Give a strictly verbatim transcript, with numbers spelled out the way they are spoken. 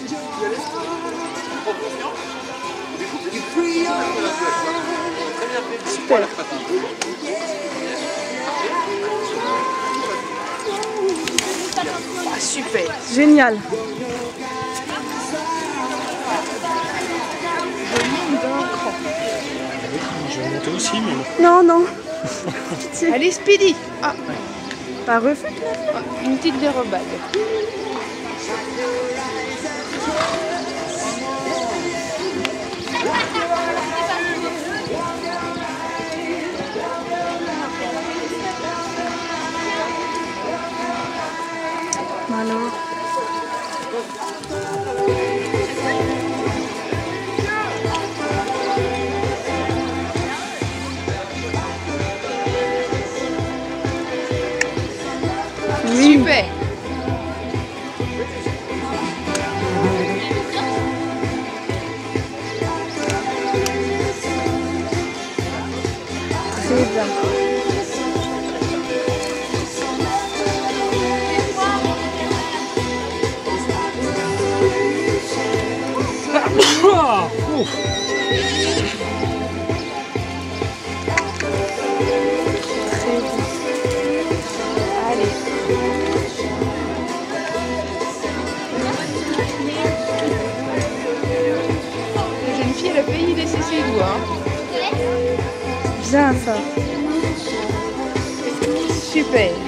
Super. Ah, super. Génial. Je vais monter aussi, mais... Non, non. Allez, Speedy. Ah, Pas refait. une petite dérobade. Alors. Oui. Super. Très bien. Ah, ouf. Très bien. Allez. La jeune fille, elle a failli laisser ses doigts. Hein. Bien ça. Super.